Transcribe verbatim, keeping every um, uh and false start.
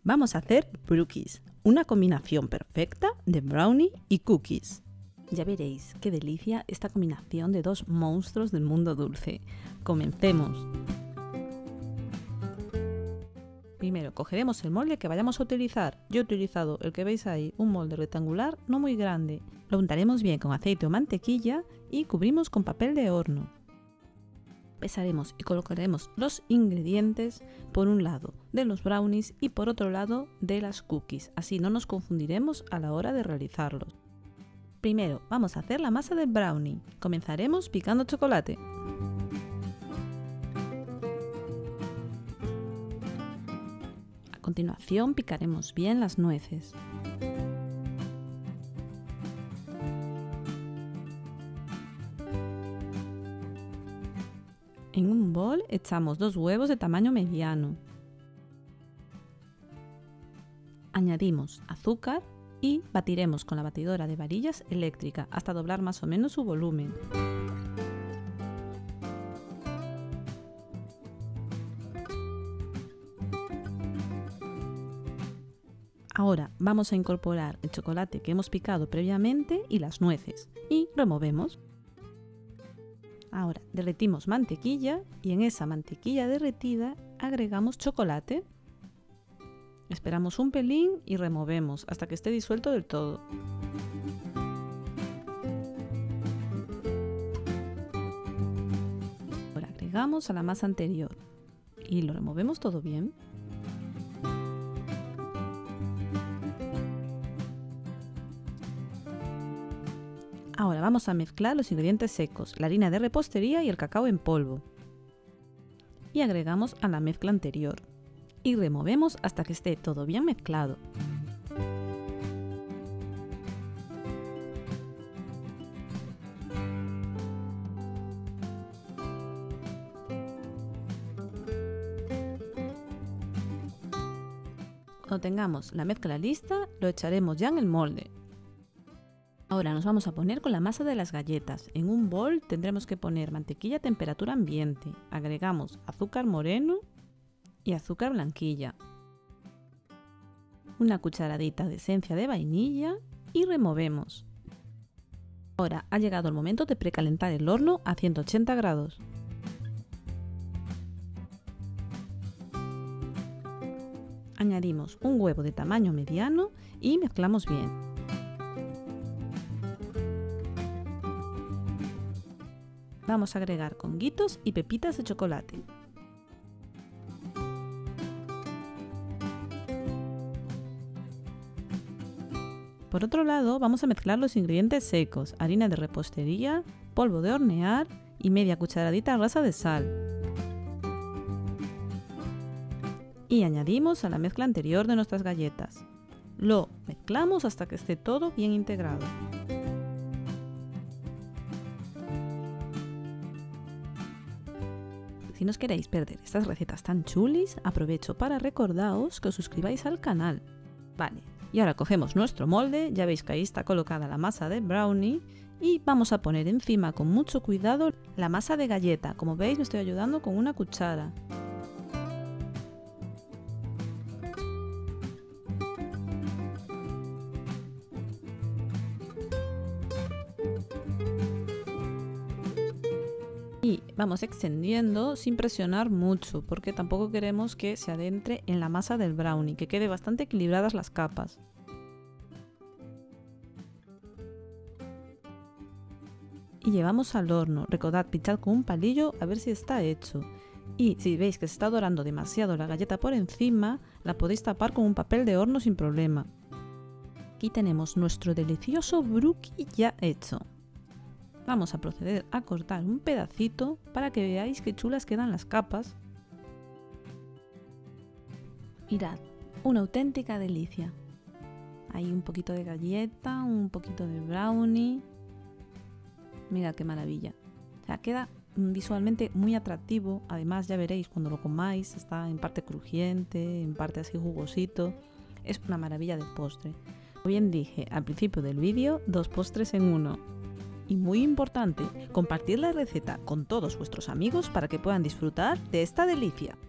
Vamos a hacer brookies, una combinación perfecta de brownie y cookies. Ya veréis qué delicia esta combinación de dos monstruos del mundo dulce. ¡Comencemos! Primero cogeremos el molde que vayamos a utilizar. Yo he utilizado el que veis ahí, un molde rectangular no muy grande. Lo untaremos bien con aceite o mantequilla y cubrimos con papel de horno. Pesaremos y colocaremos los ingredientes por un lado de los brownies y por otro lado de las cookies. Así no nos confundiremos a la hora de realizarlos. Primero vamos a hacer la masa del brownie. Comenzaremos picando chocolate. A continuación picaremos bien las nueces. En un bol echamos dos huevos de tamaño mediano. Añadimos azúcar y batiremos con la batidora de varillas eléctrica hasta doblar más o menos su volumen. Ahora vamos a incorporar el chocolate que hemos picado previamente y las nueces y removemos. Ahora derretimos mantequilla y en esa mantequilla derretida agregamos chocolate. Esperamos un pelín y removemos hasta que esté disuelto del todo. Ahora agregamos a la masa anterior y lo removemos todo bien. Ahora vamos a mezclar los ingredientes secos, la harina de repostería y el cacao en polvo. Y agregamos a la mezcla anterior. Y removemos hasta que esté todo bien mezclado. Cuando tengamos la mezcla lista, lo echaremos ya en el molde. Ahora nos vamos a poner con la masa de las galletas. En un bol tendremos que poner mantequilla a temperatura ambiente. Agregamos azúcar moreno y azúcar blanquilla. Una cucharadita de esencia de vainilla y removemos. Ahora ha llegado el momento de precalentar el horno a ciento ochenta grados. Añadimos un huevo de tamaño mediano y mezclamos bien. Vamos a agregar conguitos y pepitas de chocolate. Por otro lado, vamos a mezclar los ingredientes secos, harina de repostería, polvo de hornear y media cucharadita rasa de sal. Y añadimos a la mezcla anterior de nuestras galletas. Lo mezclamos hasta que esté todo bien integrado. Si no os queréis perder estas recetas tan chulis, aprovecho para recordaros que os suscribáis al canal. Vale, y ahora cogemos nuestro molde, ya veis que ahí está colocada la masa de brownie y vamos a poner encima con mucho cuidado la masa de galleta. Como veis me estoy ayudando con una cuchara. Y vamos extendiendo sin presionar mucho porque tampoco queremos que se adentre en la masa del brownie, que quede bastante equilibradas las capas. Y llevamos al horno. Recordad pinchar con un palillo a ver si está hecho. Y si veis que se está dorando demasiado la galleta por encima, la podéis tapar con un papel de horno sin problema. Aquí tenemos nuestro delicioso brookie ya hecho. Vamos a proceder a cortar un pedacito para que veáis qué chulas quedan las capas. Mirad, una auténtica delicia. Hay un poquito de galleta, un poquito de brownie. Mirad qué maravilla. O sea, queda visualmente muy atractivo. Además ya veréis cuando lo comáis, está en parte crujiente, en parte así jugosito. Es una maravilla de postre. Como bien dije al principio del vídeo, dos postres en uno. Y muy importante, compartir la receta con todos vuestros amigos para que puedan disfrutar de esta delicia.